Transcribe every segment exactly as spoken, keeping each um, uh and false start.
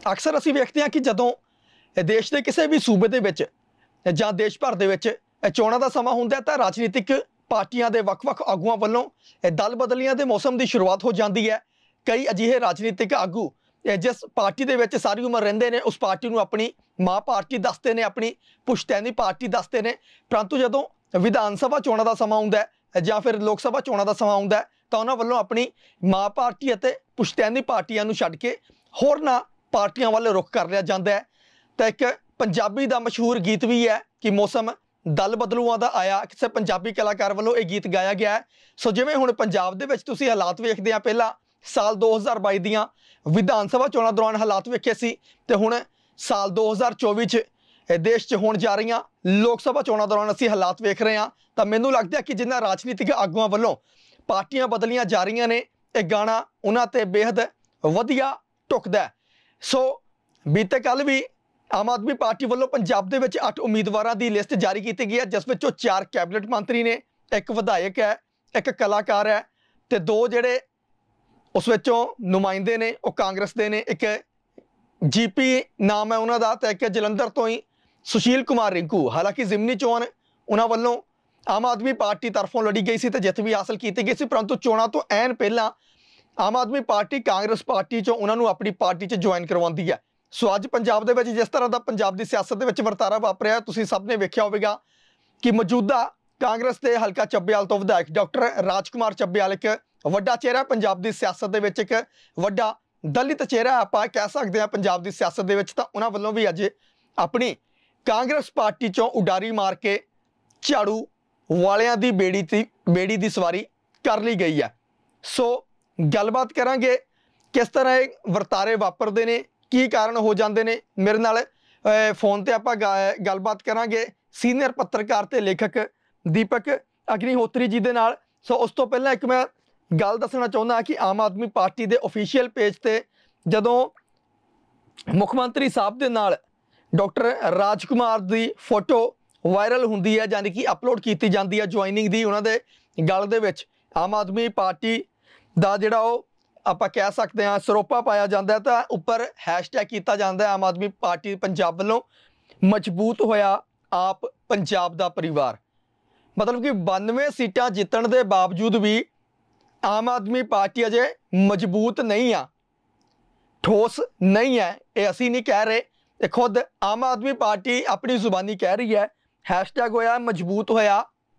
अक्सर असीं वेखदे हां कि जदों देश के किसी भी सूबे दे विच जां देश भर दे विच चोणां दा समां हुंदा तां राजनीतिक पार्टियां दे वख-वख आगूआं वल्लों दल बदलियां दे मौसम की शुरुआत हो जाती है। कई अजिहे राजनीतिक आगू जिस पार्टी दे विच सारी उम्र रहिंदे ने उस पार्टी नूं अपनी मां पार्टी दसदे ने, अपनी पुश्तैनी पार्टी दसदे ने, परंतु जदों विधान सभा चोणां दा समां हुंदा है जां फिर लोक सभा चोणां दा समां हुंदा है तां उन्हां वल्लों अपनी मां पार्टी अते पुश्तैनी पार्टियां नूं छड्ड के होरनां पार्टियां वल रुख कर लिया जाता है। तो एक पंजाबी दा मशहूर गीत भी है कि मौसम दल बदलूआं दा आया, किसी पंजाबी कलाकार वालों ये गीत गाया गया है। सो जिवें हुण पंजाब दे विच तुसीं हालात वेखदे आ, पहला साल दो हज़ार बाई दियां विधान सभा चोणां दौरान हालात वेखे सी ते हुण साल दो हज़ार चौबी च देश च होण जा रहीआं लोक सभा चोणां दौरान असीं हालात वेख रहे हां। तां मैनूं लगदा है कि जिन्हां राजनीतिक आगूआं वल्लों पार्टियां बदलियां जा रहीआं ने ये गाना उन्हां ते बेहद वधिया ढुकदा है। सो बीते कल भी आम आदमी पार्टी वालों पंजाब दे विच अठ उम्मीदवारों की लिस्ट जारी की गई है, जिस विचों चार कैबिनेट मंत्री ने, एक विधायक है, एक कलाकार है, तो दो जिहड़े उस विचों नुमाइंदे ने वो कांग्रेस दे ने। एक जी पी नाम है उन्हों का, तो एक जलंधर तो ही सुशील कुमार रिंकू। हालांकि जिमनी चोण उन्होंने वालों आम आदमी पार्टी तरफों लड़ी गई सी ते जित भी हासिल की गई सी, परंतु चोणां तो ऐन पहला आम आदमी पार्टी कांग्रेस पार्टी चों उन्होंने अपनी पार्टी च ज्वाइन करवाती है। सो अज पंजाब दे विच जिस तरह का पंजाब की सियासत दे विच वर्तारा वापरिया तुसीं सब ने वेख्या होवेगा कि मौजूदा कांग्रेस के हलका चब्बियाल तो विधायक डॉक्टर राजकुमार चब्बियाल एक वड्डा चेहरा पंजाब की सियासत दे विच, एक वड्डा दलित चेहरा आपां कह सकते हैं पंजाब की सियासत दे विच। तां उन्हां वल्लों भी अज अपनी कांग्रेस पार्टी चों उडारी मार के झाड़ू वालियां दी बेड़ी ती बेड़ी की सवारी कर ली गई है। सो गलबात करांगे किस तरह वर्तारे वापरते हैं, की कारण हो जाते हैं। मेरे नाल फोन ते आपां गलबात करांगे सीनियर पत्रकार ते लेखक दीपक अग्निहोत्री जी दे नाल। सो उस तो पहला एक मैं गल दसना चाहुंदा कि आम आदमी पार्टी के ऑफिशियल पेज ते जदों मुख्यमंत्री साहब दे नाल डॉक्टर राजकुमार की फोटो वायरल हुंदी है, यानी कि अपलोड की जाती है ज्वाइनिंग की, उन्होंने गल दे विच आम आदमी पार्टी का जिहड़ा वो आपां कह सकते हैं सरोपा पाया जाता है, तो उपर हैशटैग किया जाता है आम आदमी पार्टी पंजाब वालों मजबूत होया आप पंजाब का परिवार। मतलब कि बानवे सीटां जितण के बावजूद भी आम आदमी पार्टी अजे मजबूत नहीं आ, ठोस नहीं है। ये असीं नहीं कह रहे, ये खुद आम आदमी पार्टी अपनी जुबानी कह रही है। हैशटैग होया मजबूत होया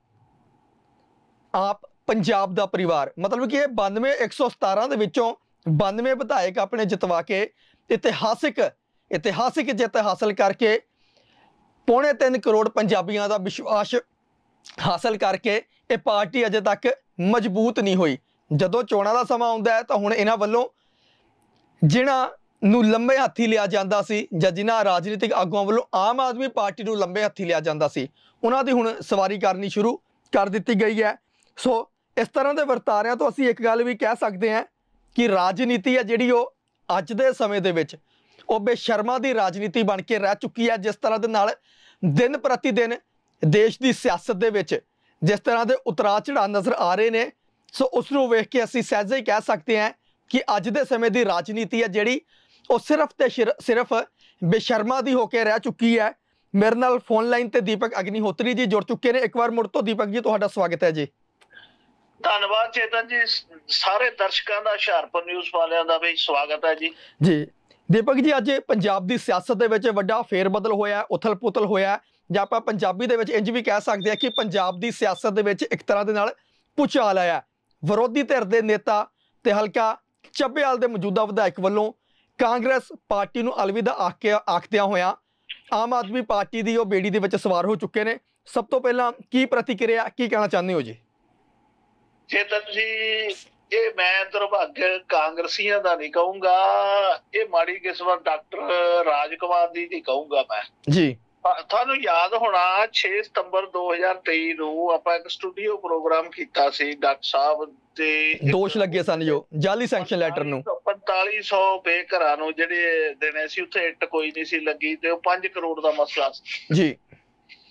आप पंजाब का परिवार। मतलब कि बानवे एक सौ सतारा के विचों बानवे विधायक अपने जितवा के इतिहासिक इतिहासिक जित हासिल करके पौने तीन करोड़ पंजाबियों का विश्वास हासिल करके ये पार्टी अजे तक मजबूत नहीं हुई। जदों चोणां का समा आउंदा है तो हुण इन्हां वल्लों जिन्हां नूं लंबे हत्थी लिया जाता सी जां जिन्हां राजनीतिक आगूआं वल्लों आम आदमी पार्टी नूं लंबे हत्थी लिया जाता सी उन्हां दी हुण सवारी करनी शुरू कर दी गई है। सो इस तरह के वर्तारियां तो असीं एक गल भी कह सकते हैं कि राजनीति है जिहड़ी वो अज दे समय दे विच वो बेशर्मा की राजनीति बन के रह चुकी है। जिस तरह के नाल दिन प्रति दिन देश की सियासत दे विच जिस तरह के उतराव चढ़ाव नज़र आ रहे हैं, सो उसनूं वेख के असीं सहजे ही कह सकते हैं कि अज दे समय की राजनीति है जिहड़ी वो सिर्फ ते सिर्फ बेशर्मा की होकर रह चुकी है। मेरे नाल फोन लाइन ते दीपक अग्निहोत्री जी जुड़ चुके हैं। एक बार मुड़ तो दीपक जी तुहाडा स्वागत है जी। धन्यवाद चेतन जी, सारे दर्शकों का हुशियारपुर न्यूज़ वालियां दा भी स्वागत है जी। जी दीपक जी, अज पंजाब की सियासत दे विच वड्डा फेरबदल होया, उथल पुथल होया, जां आपां पंजाबी दे विच इंज भी कह सकते हैं कि पंजाब की सियासत दे विच एक तरह दे नाल भूचाल आया। विरोधी धिर दे नेता ते हलका चब्बियाल दे मौजूदा विधायक वल्लों कांग्रेस पार्टी नूं अलविदा आख के आखदियां होया आम आदमी पार्टी की वो बेड़ी दे विच सवार हो चुके हैं। सब तो पहला की प्रतिक्रिया की कहना चाहते हो जी? चेतन जी, ये मैं दुर्भाग्य कांग्रेसियों का नहीं कहूंगा, ये माड़ी किस्मत डॉक्टर राजकुमार दी नहीं कहूंगा मैं जी। थानू याद होना छे सितंबर दो हज़ार तेई नूं आपां एक स्टूडियो प्रोग्राम कीता सी, डॉक्टर साहब दे दोष लगे सन जो जाली सैंक्शन लैटर नूं पैंताली सौ बेघरां नूं जिहड़े देने सी, उत्थे इट कोई नहीं सी लगी ते पांच करोड़ दा मसला सी जी।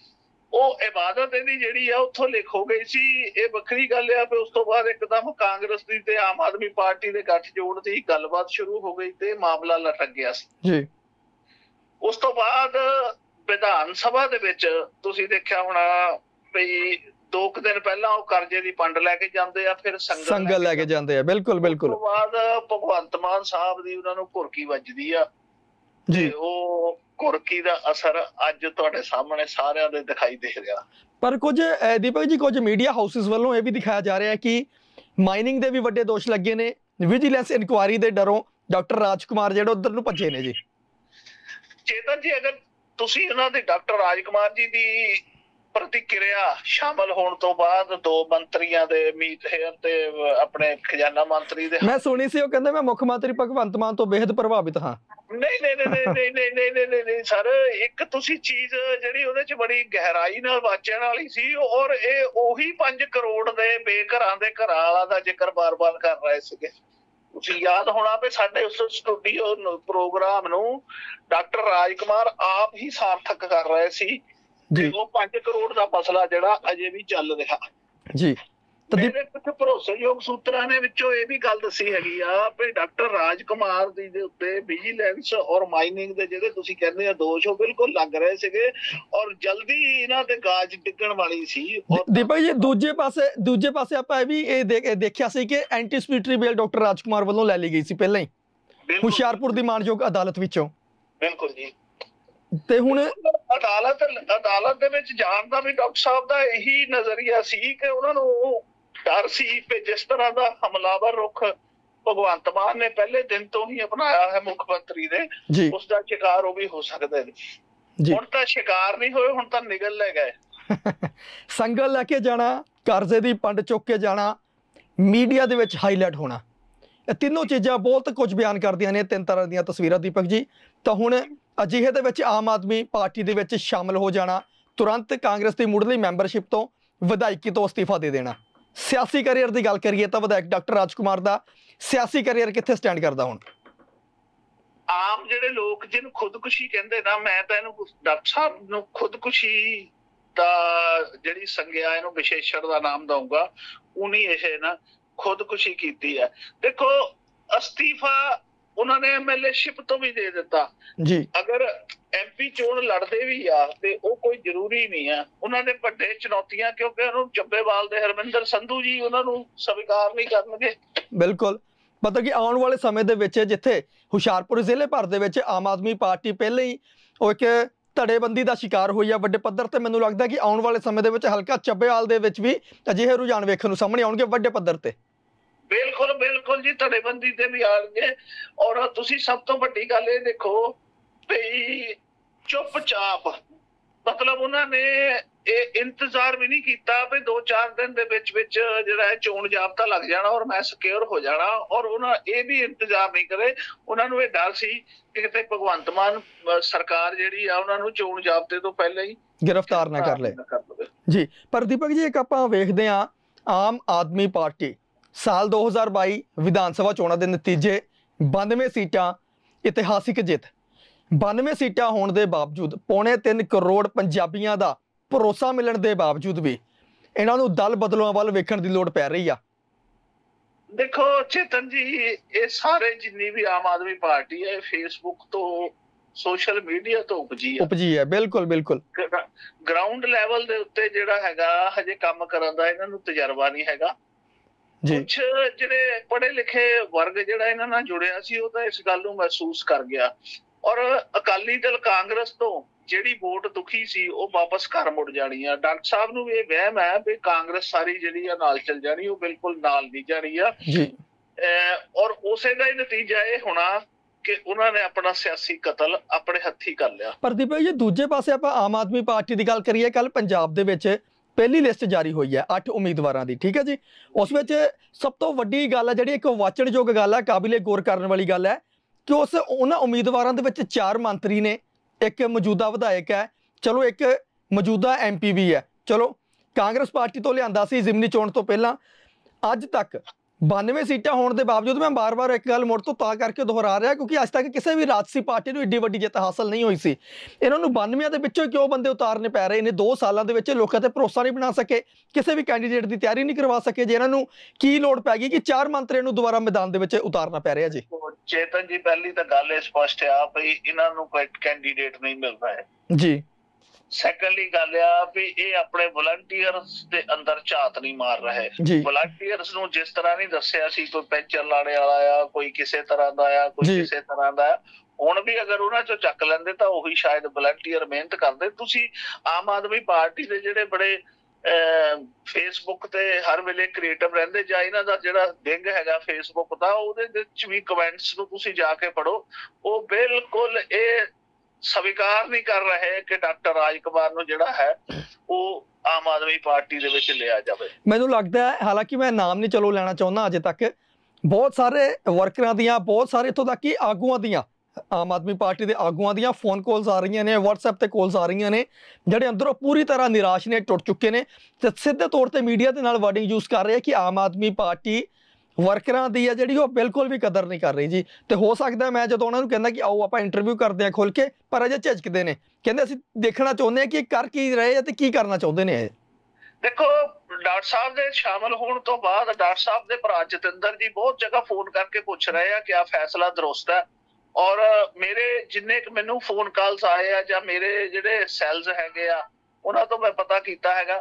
ਉਹ ਇਬਾਦਤ ਇਹਦੀ ਜਿਹੜੀ ਆ ਉੱਥੋਂ ਲਿਖ ਹੋ ਗਈ ਸੀ। ਇਹ ਵੱਖਰੀ ਗੱਲ ਆ ਵੀ ਉਸ ਤੋਂ ਬਾਅਦ ਇੱਕਦਮ ਕਾਂਗਰਸ ਦੀ ਤੇ ਆਮ ਆਦਮੀ ਪਾਰਟੀ ਦੇ ਗੱਠਜੋੜ ਦੀ ਗੱਲਬਾਤ ਸ਼ੁਰੂ ਹੋ ਗਈ ਤੇ ਮਾਮਲਾ ਲਟਕ ਗਿਆ ਸੀ ਜੀ। ਉਸ ਤੋਂ ਬਾਅਦ ਵਿਧਾਨ ਸਭਾ ਦੇ ਵਿੱਚ ਤੁਸੀਂ ਦੇਖਿਆ ਹੋਣਾ ਵੀ ਦੋ ਕੁ ਦਿਨ ਪਹਿਲਾਂ ਉਹ ਕਰਜ਼ੇ ਦੀ ਪੰਡ ਲੈ ਕੇ ਜਾਂਦੇ ਆ, ਫਿਰ ਸੰਗਲ ਲੈ ਕੇ ਜਾਂਦੇ ਆ। ਬਿਲਕੁਲ ਬਿਲकुल। ਉਸ ਤੋਂ ਬਾਅਦ ਭਗਵੰਤ ਮਾਨ ਸਾਹਿਬ ਦੀ ਉਹਨਾਂ ਨੂੰ ਘੁਰਕੀ ਵੱਜਦੀ ਆ ਜੀ। ਉਹ ਘੁਰਕੀ ਦਾ ਅਸਰ ਅੱਜ ਤੁਹਾਡੇ ਸਾਹਮਣੇ ਸਾਰਿਆਂ ਦੇ ਦਿਖਾਈ ਦੇ ਰਿਹਾ। ਪਰ ਕੁਝ ਦੀਪਕ ਜੀ ਕੁਝ ਮੀਡੀਆ ਹਾਊਸਿਸ ਵੱਲੋਂ ਇਹ ਵੀ ਦਿਖਾਇਆ ਜਾ ਰਿਹਾ ਕਿ ਮਾਈਨਿੰਗ ਦੇ ਵੀ ਵੱਡੇ ਦੋਸ਼ ਲੱਗੇ ਨੇ। ਵਿਜੀਲੈਂਸ ਇਨਕੁਆਇਰੀ ਦੇ ਡਰੋਂ ਡਾਕਟਰ ਰਾਜ ਕੁਮਾਰ ਜਿਹੜੇ ਉਧਰ ਨੂੰ ਭੱਜੇ ਨੇ ਜੀ। ਚੇਤਨ ਜੀ, ਅਗਰ ਤੁਸੀਂ ਉਹਨਾਂ ਦੇ ਡਾਕਟਰ ਰਾਜ ਕੁਮਾਰ ਜੀ ਦੀ ਪ੍ਰਤੀਕਿਰਿਆ ਸ਼ਾਮਲ ਹੋਣ ਤੋਂ ਬਾਅਦ ਦੋ ਮੰਤਰੀਆਂ ਦੇ ਮੀਤ ਹੇਅਰ ਤੇ ਆਪਣੇ ਖਜ਼ਾਨਾ ਮੰਤਰੀ ਦੇ, ਮੈਂ ਸੁਣੀ ਸੀ ਉਹ ਕਹਿੰਦੇ ਮੈਂ ਮੁੱਖ ਮੰਤਰੀ ਭਗਵੰਤ ਮਾਨ ਤੋਂ ਬੇहद ਪ੍ਰਭਾਵਿਤ ਹਾਂ। ਨਹੀਂ ਨਹੀਂ ਨਹੀਂ ਨਹੀਂ ਨਹੀਂ ਨਹੀਂ ਨਹੀਂ ਨਹੀਂ ਨਹੀਂ ਸਰ, ਇੱਕ ਤੁਸੀਂ ਚੀਜ਼ ਜਿਹੜੀ ਉਹਦੇ ਚ ਬੜੀ ਗਹਿਰਾਈ ਨਾਲ ਵਾਚਣ ਵਾਲੀ ਸੀ, ਔਰ ਇਹ ਉਹੀ ਪੰਜ ਕਰੋੜ ਦੇ ਬੇਘਰਾਂ ਦੇ ਘਰਾਂ ਵਾਲਾ ਦਾ ਜ਼ਿਕਰ ਬਾਰ-ਬਾਰ ਕਰ ਰਹੇ ਸੀਗੇ। ਤੁਸੀਂ ਯਾਦ ਹੋਣਾ ਵੀ ਸਾਡੇ ਉਸ ਸਟੂਡੀਓ ਪ੍ਰੋਗਰਾਮ ਨੂੰ ਡਾਕਟਰ ਰਾਜ ਕੁਮਾਰ ਆਪ ਹੀ ਸਾਰਥਕ ਕਰ ਰਹੇ ਸੀ ਜੀ। ਉਹ ਪੰਜ ਕਰੋੜ ਦਾ ਮਸਲਾ ਜਿਹੜਾ ਅਜੇ ਵੀ ਚੱਲ ਰਿਹਾ ਜੀ। ਮੇਰੇ ਕੁਝ ਭਰੋਸੇਯੋਗ ਸੂਤਰਾਂ ਨੇ ਵਿੱਚੋਂ ਇਹ ਵੀ ਗੱਲ ਦੱਸੀ ਹੈਗੀ ਆ ਵੀ ਡਾਕਟਰ ਰਾਜ ਕੁਮਾਰ ਦੀ ਦੇ ਉੱਤੇ ਵਿਜੀਲੈਂਸ ਔਰ ਮਾਈਨਿੰਗ ਦੇ ਜਿਹੜੇ ਤੁਸੀਂ ਕਹਿੰਦੇ ਆ ਦੋਸ਼, ਉਹ ਬਿਲਕੁਲ ਲੱਗ ਰਹੇ ਸੀਗੇ ਔਰ ਜਲਦੀ ਇਹਨਾਂ ਦੇ ਗਾਜ ਡਿੱਗਣ ਵਾਲੀ ਸੀ। ਦੀਪਕ ਜੀ, ਦੂਜੇ ਪਾਸੇ ਦੂਜੇ ਪਾਸੇ ਆਪਾਂ ਇਹ ਵੀ ਇਹ ਦੇਖਿਆ ਸੀ ਕਿ ਐਂਟੀਸਪੀਟਰੀ ਬੇਲ ਡਾਕਟਰ ਰਾਜ ਕੁਮਾਰ ਵੱਲੋਂ ਲੈ ਲਈ ਗਈ ਸੀ ਪਹਿਲਾਂ ਹੀ ਹੁਸ਼ਿਆਰਪੁਰ ਦੀ ਮਾਨਯੋਗ ਅਦਾਲਤ ਵਿੱਚੋਂ। ਬਿਲਕੁਲ ਜੀ। ਤੇ ਹੁਣ ਅਦਾਲਤ ਅਦਾਲਤ ਦੇ ਵਿੱਚ ਜਾਣ ਦਾ ਵੀ ਡਾਕਟਰ ਸਾਹਿਬ ਦਾ ਇਹੀ ਨਜ਼ਰੀਆ ਸੀ ਕਿ ਉਹਨਾਂ ਨੂੰ ਡਰ ਸੀ ਕਿ ਜਿਸ ਤਰ੍ਹਾਂ ਦਾ ਹਮਲਾਵਰ ਰੁਖ ਭਗਵੰਤ ਮਾਨ ਨੇ ਪਹਿਲੇ ਦਿਨ ਤੋਂ ਹੀ ਅਪਣਾਇਆ ਹੈ ਮੁੱਖ ਮੰਤਰੀ ਦੇ, ਉਸ ਦਾ ਸ਼ਿਕਾਰ ਉਹ ਵੀ ਹੋ ਸਕਦੇ ਨੇ। ਹੁਣ ਤਾਂ ਸ਼ਿਕਾਰ ਨਹੀਂ ਹੋਏ, ਹੁਣ ਤਾਂ ਨਿਗਲ ਲੈ ਗਏ। ਸੰਗਲ ਲੈ ਕੇ ਜਾਣਾ, ਕਰਜ਼ੇ ਦੀ ਪੰਡ ਚੁੱਕ ਕੇ ਜਾਣਾ, ਮੀਡੀਆ ਦੇ ਵਿੱਚ ਹਾਈਲਾਈਟ ਹੋਣਾ, ਇਹ ਤਿੰਨੋਂ ਚੀਜ਼ਾਂ ਬਹੁਤ ਕੁਝ ਬਿਆਨ ਕਰਦੀਆਂ ਨੇ। ਤਿੰਨ ਤਰ੍ਹਾਂ ਦੀਆਂ ਤਸਵੀਰਾਂ ਦੀਪਕ ਜੀ। ਤਾਂ ਹੁਣ ਅਜਿਹੇ ਦੇ ਵਿੱਚ ਆਮ ਆਦਮੀ ਪਾਰਟੀ ਦੇ ਵਿੱਚ ਸ਼ਾਮਲ ਹੋ ਜਾਣਾ, ਤੁਰੰਤ ਕਾਂਗਰਸ ਦੀ ਮੁੱਢਲੀ ਮੈਂਬਰਸ਼ਿਪ ਤੋਂ ਵਿਧਾਇਕੀ ਤੋਂ ਅਸਤੀਫਾ ਦੇ ਦੇਣਾ। ਸਿਆਸੀ ਕੈਰੀਅਰ ਦੀ ਗੱਲ ਕਰੀਏ ਤਾਂ ਵਿਧਾਇਕ ਡਾਕਟਰ ਰਾਜ ਕੁਮਾਰ ਦਾ ਸਿਆਸੀ ਕੈਰੀਅਰ ਕਿੱਥੇ ਸਟੈਂਡ ਕਰਦਾ ਹੁਣ? ਆਮ ਜਿਹੜੇ ਲੋਕ ਜਿਹਨੂੰ ਖੁਦਕੁਸ਼ੀ ਕਹਿੰਦੇ ਨਾ, ਮੈਂ ਤਾਂ ਇਹਨੂੰ ਡਾਕਟਰ ਸਾਹਿਬ ਨੂੰ ਖੁਦਕੁਸ਼ੀ ਦਾ ਜਿਹੜੀ ਸੰਗਿਆ ਇਹਨੂੰ ਵਿਸ਼ੇਸ਼ਣ ਦਾ ਨਾਮ ਦਊਂਗਾ, ਉਨੀ ਇਹ ਨਾ ਖੁਦਕੁਸ਼ੀ ਕੀਤੀ ਹੈ। ਦੇਖੋ, ਅਸਤੀਫਾ ਉਹਨਾਂ ਨੇ ਐਮਐਲਏਸ਼ਿਪ ਤੋਂ ਵੀ ਦੇ ਦਿੱਤਾ ਜੀ। ਅਗਰ ਐਮਪੀ ਚੋਣ ਲੜਦੇ ਵੀ ਆ ਤੇ ਉਹ ਕੋਈ ਜ਼ਰੂਰੀ ਨਹੀਂ ਆ। ਉਹਨਾਂ ਦੇ ਵੱਡੇ ਚੁਣੌਤੀਆਂ, ਕਿਉਂਕਿ ਉਹਨੂੰ ਚੱਬੇਵਾਲ ਦੇ ਹਰਮਿੰਦਰ ਸੰਧੂ ਜੀ ਉਹਨਾਂ ਨੂੰ ਸਵੀਕਾਰ ਨਹੀਂ ਕਰਨਗੇ। ਬਿਲਕੁਲ, ਮਤਲਬ ਕਿ ਆਉਣ ਵਾਲੇ ਸਮੇਂ ਦੇ ਵਿੱਚ ਜਿੱਥੇ ਹੁਸ਼ਿਆਰਪੁਰ ਜ਼ਿਲ੍ਹੇ ਭਰ ਦੇ ਵਿੱਚ ਆਮ ਆਦਮੀ ਪਾਰਟੀ ਪਹਿਲਾਂ ਹੀ ਉਹ ਇੱਕ ਧੜੇਬੰਦੀ ਦਾ ਸ਼ਿਕਾਰ ਹੋਈ ਆ ਵੱਡੇ ਪੱਧਰ ਤੇ, ਮੈਨੂੰ ਲੱਗਦਾ ਕਿ ਆਉਣ ਵਾਲੇ ਸਮੇਂ ਦੇ ਵਿੱਚ ਹਲਕਾ ਚੱਬੇਵਾਲ ਦੇ ਵਿੱਚ ਵੀ ਅਜਿਹੇ ਰੁਝਾਨ ਵੇਖਣ ਨੂੰ ਸਾਹਮਣੇ ਆਉਣਗੇ ਵੱਡੇ ਪੱਧਰ ਤੇ। ਬਿਲਕੁਲ ਬਿਲਕੁਲ ਜੀ, ਧੜੇਬੰਦੀ ਤੇ ਵੀ ਆਣਗੇ। ਔਰ ਤੁਸੀਂ ਸਭ ਤੋਂ ਵੱਡੀ ਗੱਲ ਇਹ ਦੇਖੋ ਵੀ ਚੁੱਪਚਾਪ, ਮਤਲਬ ਉਹਨਾਂ ਨੇ ਇਹ ਇੰਤਜ਼ਾਰ ਵੀ ਨਹੀਂ ਕੀਤਾ ਵੀ ਦੋ ਚਾਰ ਦਿਨ ਦੇ ਵਿੱਚ ਵਿੱਚ ਜਿਹੜਾ ਹੈ ਚੋਣ ਜਾਬਤਾ ਲੱਗ ਜਾਣਾ ਔਰ ਮੈਂ ਸਿਕਿਉਰ ਹੋ ਜਾਣਾ। ਔਰ ਉਹਨਾਂ ਇਹ ਵੀ ਇੰਤਜ਼ਾਰ ਨਹੀਂ ਕਰੇ। ਉਹਨਾਂ ਨੂੰ ਇਹ ਡਰ ਸੀ ਕਿ ਕਿਤੇ ਭਗਵੰਤ ਮਾਨ ਸਰਕਾਰ ਜਿਹੜੀ ਆ ਉਹਨਾਂ ਨੂੰ ਚੋਣ ਜਾਬਤੇ ਤੋਂ ਪਹਿਲਾਂ ਹੀ ਗ੍ਰਿਫਤਾਰ ਨਾ ਕਰ ਲਏ ਜੀ। ਪਰ ਦੀਪਕ ਜੀ, ਇੱਕ ਆਪਾਂ ਵੇਖਦੇ ਹਾਂ ਆਮ ਆਦਮੀ ਪਾਰਟੀ ਸਾਲ ਦੋ ਹਜ਼ਾਰ ਬਾਈ ਵਿਧਾਨ ਸਭਾ ਚੋਣਾਂ ਦੇ ਨਤੀਜੇ ਬਾਨਵੇਂ ਸੀਟਾਂ, ਇਤਿਹਾਸਿਕ ਜਿੱਤ। ਬਾਨਵੇਂ ਸੀਟਾਂ ਹੋਣ ਦੇ ਬਾਵਜੂਦ ਪੌਣੇ ਤਿੰਨ ਕਰੋੜ ਪੰਜਾਬੀਆਂ ਦਾ ਭਰੋਸਾ ਮਿਲਣ ਦੇ ਬਾਵਜੂਦ ਵੀ ਇਹਨਾਂ ਨੂੰ ਦਲ ਬਦਲੂਆਂ ਵੱਲ ਵੇਖਣ ਦੀ ਲੋੜ ਪੈ ਰਹੀ ਆ। ਦੇਖੋ ਚੇਤਨ ਜੀ, ਇਹ ਸਾਰੇ ਜਿੰਨੀ ਵੀ ਆਮ ਆਦਮੀ ਪਾਰਟੀ ਹੈ ਫੇਸਬੁੱਕ ਤੋਂ, ਸੋਸ਼ਲ ਮੀਡੀਆ ਤੋਂ ਉਪਜੀ ਹੈ ਉਪਜੀ ਹੈ ਬਿਲਕੁਲ ਬਿਲਕੁਲ। ਗਰਾਊਂਡ ਲੈਵਲ ਦੇ ਉੱਤੇ ਜਿਹੜਾ ਹੈਗਾ ਹਜੇ ਕੰਮ ਕਰਨ ਦਾ ਇਹਨਾਂ ਨੂੰ ਤਜਰਬਾ ਨਹੀਂ ਹੈਗਾ। ਕੁਛ ਜਿਹੜੇ ਪੜ੍ਹੇ ਲਿਖੇ ਵਰਗ ਜਿਹੜਾ ਇਹਨਾਂ ਨਾਲ ਜੁੜਿਆ ਸੀ ਉਹ ਤਾਂ ਇਸ ਗੱਲ ਨੂੰ ਮਹਿਸੂਸ ਕਰ ਗਿਆ। ਔਰ ਅਕਾਲੀ ਦਲ ਕਾਂਗਰਸ ਤੋਂ ਜਿਹੜੀ ਵੋਟ ਦੁਖੀ ਸੀ ਉਹ ਵਾਪਸ ਘਰ ਮੁੜ ਜਾਣੀ ਆ। ਡਾਕਟਰ ਸਾਹਿਬ ਨੂੰ ਇਹ ਵਹਿਮ ਹੈ ਵੀ ਕਾਂਗਰਸ ਸਾਰੀ ਜਿਹੜੀ ਆ ਨਾਲ ਚੱਲ ਜਾਣੀ, ਉਹ ਬਿਲਕੁਲ ਨਾਲ ਨਹੀਂ ਜਾਣੀ ਆ ਜੀ। ਔਰ ਉਸੇ ਦਾ ਹੀ ਨਤੀਜਾ ਇਹ ਹੋਣਾ ਕਿ ਉਹਨਾਂ ਨੇ ਆਪਣਾ ਸਿਆਸੀ ਕਤਲ ਆਪਣੇ ਹੱਥੀ ਕਰ ਲਿਆ। ਪ੍ਰਦੀਪ ਜੀ, ਦੂਜੇ ਪਾਸੇ ਆਪਾਂ ਆਮ ਆਦਮੀ ਪਾਰਟੀ ਦੀ ਗੱਲ ਕਰੀਏ, ਕੱਲ ਪੰਜਾਬ ਦੇ ਵਿੱਚ ਪਹਿਲੀ ਲਿਸਟ ਜਾਰੀ ਹੋਈ ਹੈ ਅੱਠ ਉਮੀਦਵਾਰਾਂ ਦੀ, ਠੀਕ ਹੈ ਜੀ। ਉਸ ਵਿੱਚ ਸਭ ਤੋਂ ਵੱਡੀ ਗੱਲ ਹੈ ਜਿਹੜੀ ਇੱਕ ਵਾਚਣਯੋਗ ਗੱਲ ਹੈ, ਕਾਬਿਲੇ ਗੌਰ ਕਰਨ ਵਾਲੀ ਗੱਲ ਹੈ ਕਿ ਉਸ ਉਹਨਾਂ ਉਮੀਦਵਾਰਾਂ ਦੇ ਵਿੱਚ ਚਾਰ ਮੰਤਰੀ ਨੇ, ਇੱਕ ਮੌਜੂਦਾ ਵਿਧਾਇਕ ਹੈ, ਚਲੋ ਇੱਕ ਮੌਜੂਦਾ ਐਮਪੀ ਵੀ ਹੈ। ਚਲੋ ਕਾਂਗਰਸ ਪਾਰਟੀ ਤੋਂ ਲਿਆਂਦਾ ਸੀ ਜ਼ਿਮਨੀ ਚੋਣ ਤੋਂ ਪਹਿਲਾਂ। ਅੱਜ ਤੱਕ ਬਾਨਵੇਂ ਸੀਟਾਂ ਹੋਣ ਦੇ ਬਾਵਜੂਦ ਮੈਂ ਬਾਰ-ਬਾਰ ਇੱਕ ਗੱਲ ਮੁੜ ਤੋਂ ਤਾਂ ਕਰਕੇ ਦੁਹਰਾ ਰਿਹਾ ਕਿਉਂਕਿ ਅੱਜ ਤੱਕ ਕਿਸੇ ਵੀ ਰਾਜਸੀ ਪਾਰਟੀ ਨੂੰ ਏਡੀ ਵੱਡੀ ਜਿੱਤ ਹਾਸਲ ਨਹੀਂ ਹੋਈ ਸੀ। ਇਹਨਾਂ ਨੂੰ ਬਾਨਵੇਂ ਦੇ ਵਿੱਚੋਂ ਕਿਉਂ ਬੰਦੇ ਉਤਾਰਨੇ ਪੈ ਰਹੇ ਨੇ? ਦੋ ਸਾਲਾਂ ਦੇ ਵਿੱਚ ਲੋਕਾਂ ਤੇ ਭਰੋਸਾ ਨਹੀਂ ਬਣਾ ਸਕੇ, ਕਿਸੇ ਵੀ ਕੈਂਡੀਡੇਟ ਦੀ ਤਿਆਰੀ ਨਹੀਂ ਕਰਵਾ ਸਕੇ ਜੇ ਇਹਨਾਂ ਨੂੰ ਕੀ ਲੋੜ ਪੈ ਗਈ ਕਿ ਚਾਰ ਮੰਤਰੀਆਂ ਨੂੰ ਦੁਬਾਰਾ ਮੈਦਾਨ ਦੇ ਵਿੱਚ ਉਤਾਰਨਾ ਪੈ ਰਿਹਾ ਜੀ? ਚੇਤਨ ਜੀ, ਪਹਿਲੀ ਤਾਂ ਗੱਲ ਇਹ ਸਪਸ਼ਟ ਆ ਵੀ ਇਹਨਾਂ ਨੂੰ ਕੋਈ ਕੈਂਡੀਡੇਟ ਨਹੀਂ ਮਿਲਦਾ ਹੈ ਜੀ। ਸੈਕੰਡਲੀ ਗੱਲ ਆ ਵੀ ਇਹ ਆਪਣੇ ਵਲੰਟੀਅਰਸ ਦੇ ਅੰਦਰ ਝਾਤ ਨਹੀਂ ਮਾਰ ਰਹੇ। ਵਲੰਟੀਅਰਸ ਨੂੰ ਜਿਸ ਤਰ੍ਹਾਂ ਨਹੀਂ ਦੱਸਿਆ ਸੀ ਕੋਈ ਪੈਂਚਰ ਲਾਣੇ ਵਾਲਾ ਆ, ਕੋਈ ਕਿਸੇ ਤਰ੍ਹਾਂ ਦਾ ਆ, ਕੋਈ ਕਿਸੇ ਤਰ੍ਹਾਂ ਦਾ ਆ, ਹੁਣ ਵੀ ਅਗਰ ਉਹਨਾਂ ਚੋਂ ਚੱਕ ਲੈਂਦੇ ਤਾਂ ਉਹੀ ਸ਼ਾਇਦ ਵਲੰਟੀਅਰ ਮਿਹਨਤ ਕਰਦੇ। ਤੁਸੀਂ ਆਮ ਆਦਮੀ ਪਾਰਟੀ ਦੇ ਜਿਹੜੇ ਬੜੇ ਫੇਸਬੁੱਕ ਤੇ ਹਰ ਵੇਲੇ ਕ੍ਰੀਏਟਿਵ ਰਹਿੰਦੇ ਜਾਂ ਇਹਨਾਂ ਦਾ ਜਿਹੜਾ ਵਿੰਗ ਹੈਗਾ ਫੇਸਬੁੱਕ ਦਾ, ਉਹਦੇ ਵਿੱਚ ਵੀ ਕਮੈਂਟਸ ਨੂੰ ਤੁਸੀਂ ਜਾ ਕੇ ਪੜੋ, ਉਹ ਬਿਲਕੁਲ ਇਹ ਸਵੀਕਾਰ ਨਹੀਂ ਕਰ ਰਹੇ ਕਿ ਡਾਕਟਰ ਰਾਜ ਕੁਮਾਰ ਨੂੰ ਜਿਹੜਾ ਹੈ ਉਹ ਆਮ ਆਦਮੀ ਪਾਰਟੀ ਦੇ ਵਿੱਚ ਲਿਆ ਜਾਵੇ। ਮੈਨੂੰ ਲੱਗਦਾ ਹੈ, ਹਾਲਾਂਕਿ ਮੈਂ ਨਾਮ ਨਹੀਂ ਚਲੋ ਲੈਣਾ ਚਾਹੁੰਦਾ ਅਜੇ ਤੱਕ, ਬਹੁਤ ਸਾਰੇ ਵਰਕਰਾਂ ਦੀਆਂ, ਬਹੁਤ ਸਾਰੇ ਇੱਥੋਂ ਤੱਕ ਕਿ ਆਗੂਆਂ ਦੀਆਂ, ਆਮ ਆਦਮੀ ਪਾਰਟੀ ਦੇ ਆਗੂਆਂ ਦੀਆਂ ਫੋਨ ਕਾਲਸ ਆ ਰਹੀਆਂ ਨੇ, ਵਟਸਐਪ ਤੇ ਕਾਲਸ ਆ ਰਹੀਆਂ ਨੇ, ਜਿਹੜੇ ਅੰਦਰੋਂ ਪੂਰੀ ਤਰ੍ਹਾਂ ਨਿਰਾਸ਼ ਨੇ, ਟੁੱਟ ਚੁੱਕੇ ਨੇ ਤੇ ਸਿੱਧੇ ਤੌਰ ਤੇ ਮੀਡੀਆ ਦੇ ਨਾਲ ਵਰਡਿੰਗ ਯੂਜ਼ ਕਰ ਰਹੇ ਕਿ ਆਮ ਆਦਮੀ ਪਾਰਟੀ ਵਰਕਰਾਂ ਦੀ ਆ ਜਿਹੜੀ ਉਹ ਬਿਲਕੁਲ ਵੀ ਕਦਰ ਨਹੀਂ ਕਰ ਰਹੀ ਜੀ। ਤੇ ਹੋ ਸਕਦਾ ਮੈਂ ਜਦੋਂ ਉਹਨਾਂ ਨੂੰ ਕਹਿੰਦਾ ਕਿ ਆਓ ਆਪਾਂ ਇੰਟਰਵਿਊ ਕਰਦੇ ਹਾਂ ਖੁੱਲ ਕੇ, ਪਰ ਅਜੇ ਝਿਜਕਦੇ ਨੇ, ਕਹਿੰਦੇ ਅਸੀਂ ਦੇਖਣਾ ਚਾਹੁੰਦੇ ਹਾਂ ਕਿ ਕਰ ਕੀ ਰਹੇ ਆ ਤੇ ਕੀ ਕਰਨਾ ਚਾਹੁੰਦੇ ਨੇ ਇਹ। ਦੇਖੋ, ਡਾਕਟਰ ਸਾਹਿਬ ਦੇ ਸ਼ਾਮਲ ਹੋਣ ਤੋਂ ਬਾਅਦ ਡਾਕਟਰ ਸਾਹਿਬ ਦੇ ਭਰਾ ਜਤਿੰਦਰ ਜੀ ਬਹੁਤ ਜਗ੍ਹਾ ਫੋਨ ਕਰਕੇ ਪੁੱਛ ਰਹੇ ਆ ਕਿ ਆ ਫੈਸਲਾ ਦਰੁਸਤ ਹੈ, ਔਰ ਮੇਰੇ ਜਿੰਨੇ ਕੁ ਮੈਨੂੰ ਫੋਨ ਕਾਲਸ ਆਏ ਆ ਜਾਂ ਮੇਰੇ ਜਿਹੜੇ ਸੈਲਸ ਹੈਗੇ ਆ ਉਹਨਾਂ ਤੋਂ ਮੈਂ ਪਤਾ ਕੀਤਾ ਹੈਗਾ,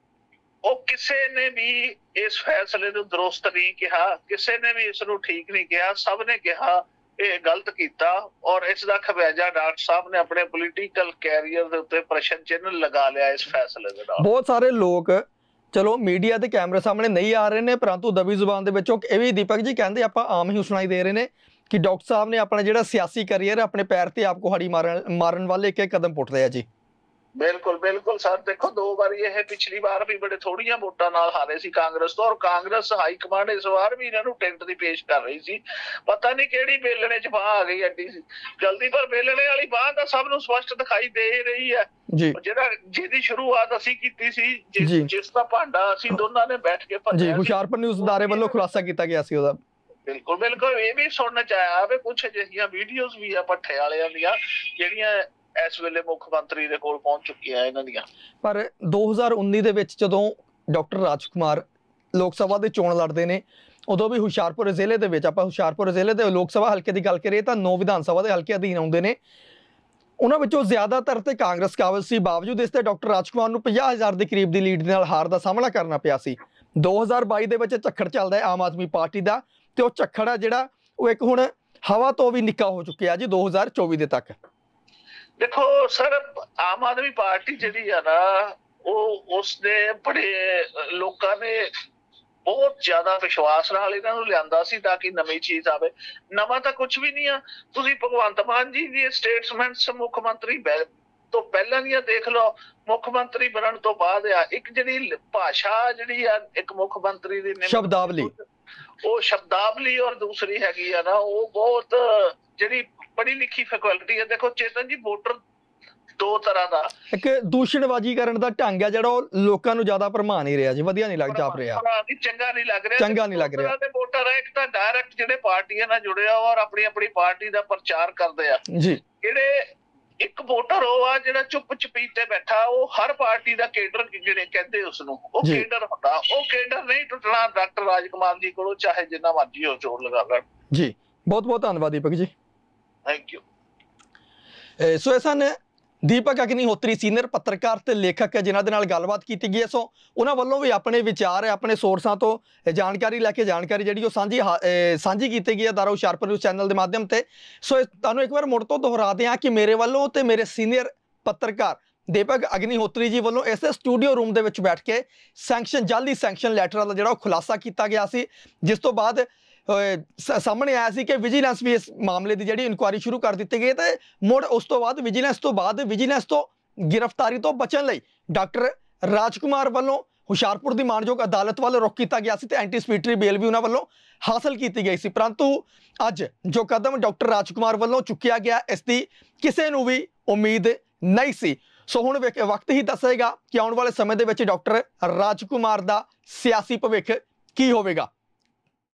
ਉਹ ਕਿਸੇ ਨੇ ਵੀ ਇਸ ਫੈਸਲੇ ਨੂੰ ਦਰੁਸਤ ਨਹੀਂ ਕਿਹਾ, ਕਿਸੇ ਨੇ ਵੀ ਇਸ ਨੂੰ ਠੀਕ ਨਹੀਂ ਕਿਹਾ, ਸਭ ਨੇ ਕਿਹਾ ਇਹ ਗਲਤ ਕੀਤਾ। ਔਰ ਇਸ ਦਾ ਖਮਿਆਜ਼ਾ ਡਾਕਟਰ ਸਾਹਿਬ ਨੇ ਆਪਣੇ ਪੋਲੀਟੀਕਲ ਕੈਰੀਅਰ ਦੇ ਉੱਤੇ ਪ੍ਰਸ਼ਨ ਚਿੰਨ੍ਹ ਲਗਾ ਲਿਆ ਇਸ ਫੈਸਲੇ ਦੇ ਨਾਲ। ਬਹੁਤ ਸਾਰੇ ਲੋਕ ਚਲੋ ਮੀਡੀਆ ਦੇ ਕੈਮਰੇ ਸਾਹਮਣੇ ਨਹੀਂ ਆ ਰਹੇ ਨੇ, ਪਰੰਤੂ ਦਬੀ ਜ਼ੁਬਾਨ ਦੇ ਵਿੱਚੋਂ ਇਹ ਵੀ ਦੀਪਕ ਜੀ ਕਹਿੰਦੇ ਆਪਾਂ ਆਮ ਹੀ ਸੁਣਾਈ ਦੇ ਰਹੇ ਨੇ ਕਿ ਡਾਕਟਰ ਸਾਹਿਬ ਨੇ ਆਪਣਾ ਜਿਹੜਾ ਸਿਆਸੀ ਕਰੀਅਰ ਆਪਣੇ ਪੈਰ ਤੇ ਆਪ ਕੁਹਾੜੀ ਮਾਰਨ ਮਾਰਨ ਵਾਲੇ ਇੱਕ ਇੱਕ ਕਦਮ ਪੁੱਟ ਲਿਆ ਜੀ। ਬਿਲਕੁਲ ਬਿਲਕੁਲ ਸਰ, ਦੇਖੋ ਦੋ ਵਾਰੀ ਇਹ ਪਿਛਲੀ ਵਾਰ ਵੀ ਬੜੇ ਥੋੜੀਆਂ ਵੋਟਾਂ ਨਾਲ ਹਾਰੇ ਸੀ ਕਾਂਗਰਸ ਤੋਂ, ਔਰ ਕਾਂਗਰਸ ਹਾਈ ਕਮਾਂਡ ਇਸ ਵਾਰ ਵੀ ਇਹਨਾਂ ਨੂੰ ਟਿਕਟ ਦੀ ਪੇਸ਼ ਕਰ ਰਹੀ ਸੀ। ਪਤਾ ਨਹੀਂ ਕਿਹੜੀ ਬੇਲਣੇ ਚ ਬਾਹ ਆ ਗਈ ਐਡੀ ਸੀ ਜਲਦੀ, ਪਰ ਬੇਲਣੇ ਵਾਲੀ ਬਾਹ ਤਾਂ ਸਭ ਨੂੰ ਸਪਸ਼ਟ ਦਿਖਾਈ ਦੇ ਰਹੀ ਹੈ। ਜਿਹੜਾ ਜਿਹਦੀ ਸ਼ੁਰੂਆਤ ਅਸੀਂ ਕੀਤੀ ਸੀ, ਜਿਸ ਦਾ ਭਾਂਡਾ ਅਸੀਂ ਦੋਨਾਂ ਨੇ ਬੈਠ ਕੇ ਭੰਨਿਆ, ਹੁਸ਼ਿਆਰਪੁਰ ਨਿਊਜ਼ ਅਦਾਰੇ ਵੱਲੋਂ ਖੁਲਾਸਾ ਕੀਤਾ ਗਿਆ ਸੀ ਉਹਦਾ। ਬਿਲਕੁਲ ਬਿਲਕੁਲ, ਇਹ ਵੀ ਸੁਣਨ ਚ ਆਇਆ ਵੀ ਕੁਛ ਅਜਿਹੀਆਂ ਵੀਡੀਓਜ਼ ਵੀ ਆ ਭੱਠੇ ਵਾਲਿਆਂ ਦੀਆਂ ਜਿਹੜੀਆਂ ਇਸ ਵੇਲੇ ਮੁੱਖ ਮੰਤਰੀ ਦੇ ਕੋਲ ਪਹੁੰਚ ਚੁੱਕੀਆਂ ਇਹਨਾਂ ਦੀਆਂ। ਪਰ ਦੋ ਹਜ਼ਾਰ ਉੱਨੀ ਦੇ ਵਿੱਚ ਜਦੋਂ ਡਾਕਟਰ ਰਾਜ ਕੁਮਾਰ ਲੋਕ ਸਭਾ ਦੇ ਚੋਣ ਲੜਦੇ ਨੇ, ਉਦੋਂ ਵੀ ਹੁਸ਼ਿਆਰਪੁਰ ਜ਼ਿਲ੍ਹੇ ਦੇ ਵਿੱਚ, ਆਪਾਂ ਹੁਸ਼ਿਆਰਪੁਰ ਜ਼ਿਲ੍ਹੇ ਦੇ ਲੋਕ ਸਭਾ ਹਲਕੇ ਦੀ ਗੱਲ ਕਰੀਏ ਤਾਂ ਨੌ ਵਿਧਾਨ ਸਭਾ ਦੇ ਹਲਕੇ ਅਧੀਨ ਆਉਂਦੇ ਨੇ, ਉਹਨਾਂ ਵਿੱਚੋਂ ਜ਼ਿਆਦਾਤਰ ਤੇ ਕਾਂਗਰਸ ਕਾਬਲ ਸੀ। ਬਾਵਜੂਦ ਇਸ ਤੇ ਡਾਕਟਰ ਰਾਜ ਕੁਮਾਰ ਨੂੰ ਪੰਜਾਹ ਹਜ਼ਾਰ ਦੇ ਕਰੀਬ ਦੀ ਲੀਡ ਦੇ ਨਾਲ ਹਾਰ ਦਾ ਸਾਹਮਣਾ ਕਰਨਾ ਪਿਆ ਸੀ। ਦੋ ਹਜ਼ਾਰ ਬਾਈ ਦੇ ਵਿੱਚ ਝੱਖੜ ਚੱਲਦਾ ਹੈ ਆਮ ਆਦਮੀ ਪਾਰਟੀ ਦਾ, ਤੇ ਉਹ ਝੱਖੜ ਆ ਜਿਹੜਾ ਉਹ ਇੱਕ ਹੁਣ ਹਵਾ ਤੋਂ ਵੀ ਨਿੱਕਾ ਹੋ ਚੁੱਕਿਆ ਜੀ ਦੋ ਹਜ਼ਾਰ ਚੌਵੀ ਦੇ ਤੱਕ। ਦੇਖੋ ਸਰ, ਆਮ ਆਦਮੀ ਪਾਰਟੀ ਜਿਹੜੀ ਆ ਨਾ, ਉਹ ਉਸਨੇ ਬੜੇ ਲੋਕਾਂ ਨੇ ਬਹੁਤ ਜ਼ਿਆਦਾ ਵਿਸ਼ਵਾਸ ਨਾਲ ਇਹਨਾਂ ਨੂੰ ਲਿਆਂਦਾ ਸੀ ਤਾਂ ਕਿ ਨਵੀਂ ਚੀਜ਼ ਆਵੇ। ਨਵਾਂ ਤਾਂ ਕੁਛ ਵੀ ਨਹੀਂ ਆ। ਤੁਸੀਂ ਭਗਵੰਤ ਮਾਨ ਜੀ ਦੀ ਸਟੇਟਮੈਂਟਸ ਮੁੱਖ ਮੰਤਰੀ ਤੋਂ ਪਹਿਲਾਂ ਦੀਆਂ ਦੇਖ ਲਓ, ਮੁੱਖ ਮੰਤਰੀ ਬਣਨ ਤੋਂ ਬਾਅਦ ਆ ਇੱਕ ਜਿਹੜੀ ਭਾਸ਼ਾ ਜਿਹੜੀ ਆ ਇੱਕ ਮੁੱਖ ਮੰਤਰੀ ਦੀ ਸ਼ਬਦਾਵਲੀ, ਉਹ ਸ਼ਬਦਾਵਲੀ, ਔਰ ਦੂਸਰੀ ਹੈਗੀ ਆ ਨਾ ਉਹ ਬਹੁਤ ਜਿਹੜੀ ਪੜ੍ਹੀ ਲਿਖੀ ਫੈਕਲਟੀ ਹੈ। ਦੇਖੋ ਚੇਤਨ ਜੀ, ਵੋਟਰ ਦੋ ਤਰ੍ਹਾਂ ਦਾ, ਇੱਕ ਦੂਸ਼ਣਬਾਜ਼ੀ ਕਰਨ ਦਾ ਢੰਗ ਹੈ ਜਿਹੜਾ ਉਹ ਲੋਕਾਂ ਨੂੰ ਜ਼ਿਆਦਾ ਭਰਮਾ ਨਹੀਂ ਰਿਹਾ ਜੀ, ਵਧੀਆ ਨਹੀਂ ਲੱਗ ਜਾਪ ਰਿਹਾ, ਚੰਗਾ ਨਹੀਂ ਲੱਗ ਰਿਹਾ, ਚੰਗਾ ਨਹੀਂ ਲੱਗ ਰਿਹਾ। ਵੋਟਰ ਹੈ ਇੱਕ ਤਾਂ ਡਾਇਰੈਕਟ ਜਿਹੜੇ ਪਾਰਟੀਆਂ ਨਾਲ ਜੁੜਿਆ ਔਰ ਆਪਣੀ ਆਪਣੀ ਪਾਰਟੀ ਦਾ ਪ੍ਰਚਾਰ ਕਰਦੇ ਆ ਜੀ। ਜਿਹੜੇ ਇੱਕ ਵੋਟਰ ਉਹ ਆ ਜਿਹੜਾ ਚੁੱਪ ਚਪੀਤੇ ਬੈਠਾ, ਉਹ ਹਰ ਪਾਰਟੀ ਦਾ ਕੇਡਰ ਜਿਹੜੇ ਕਹਿੰਦੇ ਉਸਨੂੰ, ਉਹ ਕੇਡਰ ਹੁੰਦਾ। ਉਹ ਕੇਡਰ ਨਹੀਂ ਟੁੱਟਣਾ ਡਾਕਟਰ ਰਾਜ ਕੁਮਾਰ ਜੀ ਕੋਲੋਂ, ਚਾਹੇ ਜਿੰਨਾ ਮਰਜ਼ੀ ਹੋ ਜ਼ੋਰ ਲਗਾ ਲੈਣ ਜੀ। ਬਹੁਤ ਬਹੁਤ ਧੰਨਵਾਦ ਦੀਪਕ ਜੀ, ਥੈਂਕ ਯੂ। ਸੋ ਇਹ ਸਨ ਦੀਪਕ ਅਗਨੀਹੋਤਰੀ, ਸੀਨੀਅਰ ਪੱਤਰਕਾਰ ਤੇ ਲੇਖਕ, ਜਿਨ੍ਹਾਂ ਦੇ ਨਾਲ ਗੱਲਬਾਤ ਕੀਤੀ ਗਈ ਹੈ। ਸੋ ਉਹਨਾਂ ਵੱਲੋਂ ਵੀ ਆਪਣੇ ਵਿਚਾਰ, ਆਪਣੇ ਸੋਰਸਾਂ ਤੋਂ ਜਾਣਕਾਰੀ ਲੈ ਕੇ ਜਾਣਕਾਰੀ ਜਿਹੜੀ ਉਹ ਸਾਂਝੀ ਸਾਂਝੀ ਕੀਤੀ ਗਈ ਹੈ ਦਾਰਾ ਹੁਸ਼ਿਆਰਪੁਰ ਨਿਊਜ਼ ਚੈਨਲ ਦੇ ਮਾਧਿਅਮ ਤੇ। ਸੋ ਤੁਹਾਨੂੰ ਇੱਕ ਵਾਰ ਮੁੜ ਤੋਂ ਦੁਹਰਾ ਦਿਆਂ ਕਿ ਮੇਰੇ ਵੱਲੋਂ ਤੇ ਮੇਰੇ ਸੀਨੀਅਰ ਪੱਤਰਕਾਰ ਦੀਪਕ ਅਗਨੀਹੋਤਰੀ ਜੀ ਵੱਲੋਂ ਇਸੇ ਸਟੂਡੀਓ ਰੂਮ ਦੇ ਵਿੱਚ ਬੈਠ ਕੇ ਸੈਂਕਸ਼ਨ ਜਾਲੀ ਸੈਂਕਸ਼ਨ ਲੈਟਰ ਦਾ ਜਿਹੜਾ ਉਹ ਖੁਲਾਸਾ ਕੀਤਾ ਗਿਆ ਸੀ, ਜਿਸ ਤੋਂ ਬਾਅਦ ਸਾਹਮਣੇ ਆਇਆ ਸੀ ਕਿ ਵਿਜੀਲੈਂਸ ਵੀ ਇਸ ਮਾਮਲੇ ਦੀ ਜਿਹੜੀ ਇਨਕੁਆਇਰੀ ਸ਼ੁਰੂ ਕਰ ਦਿੱਤੀ ਗਈ ਤੇ ਮੁੜ ਉਸ ਤੋਂ ਬਾਅਦ ਵਿਜੀਲੈਂਸ ਤੋਂ ਬਾਅਦ ਵਿਜੀਲੈਂਸ ਤੋਂ ਗ੍ਰਿਫਤਾਰੀ ਤੋਂ ਬਚਣ ਲਈ ਡਾਕਟਰ ਰਾਜ ਕੁਮਾਰ ਵੱਲੋਂ ਹੁਸ਼ਿਆਰਪੁਰ ਦੀ ਮਾਨਯੋਗ ਅਦਾਲਤ ਵੱਲ ਰੁਖ ਕੀਤਾ ਗਿਆ ਸੀ ਤੇ ਐਂਟੀਸਪੀਟਰੀ ਬੇਲ ਵੀ ਉਹਨਾਂ ਵੱਲੋਂ ਹਾਸਲ ਕੀਤੀ ਗਈ ਸੀ। ਪਰੰਤੂ ਅੱਜ ਜੋ ਕਦਮ ਡਾਕਟਰ ਰਾਜ ਕੁਮਾਰ ਵੱਲੋਂ ਚੁੱਕਿਆ ਗਿਆ, ਇਸ ਦੀ ਕਿਸੇ ਨੂੰ ਵੀ ਉਮੀਦ ਨਹੀਂ ਸੀ। ਸੋ ਹੁਣ ਵਕਤ ਹੀ ਦੱਸੇਗਾ ਕਿ ਆਉਣ ਵਾਲੇ ਸਮੇਂ ਦੇ ਵਿੱਚ ਡਾਕਟਰ ਰਾਜ ਕੁਮਾਰ ਦਾ ਸਿਆਸੀ ਭਵਿੱਖ ਕੀ ਹੋਵੇਗਾ।